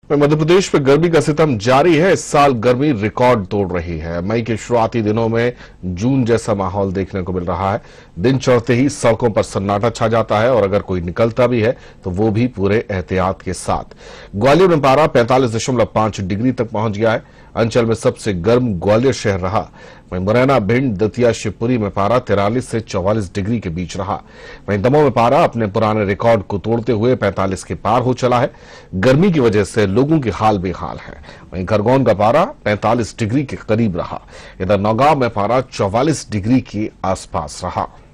मध्य प्रदेश में गर्मी का सितम जारी है। इस साल गर्मी रिकॉर्ड तोड़ रही है। मई के शुरुआती दिनों में जून जैसा माहौल देखने को मिल रहा है। दिन चढ़ते ही सड़कों पर सन्नाटा छा जाता है और अगर कोई निकलता भी है तो वो भी पूरे एहतियात के साथ। ग्वालियर में पारा 45.5 डिग्री तक पहुंच गया है। अंचल में सबसे गर्म ग्वालियर शहर रहा। वहीं मुरैना, भिंड, दतिया, शिवपुरी में पारा 43 से 44 डिग्री के बीच रहा। वहीं दमोह में पारा अपने पुराने रिकॉर्ड को तोड़ते हुए 45 के पार हो चला है। गर्मी की वजह से लोगों की हाल बेहाल है। वहीं खरगोन का पारा 45 डिग्री के करीब रहा। इधर नौगांव में पारा 44 डिग्री के आसपास रहा।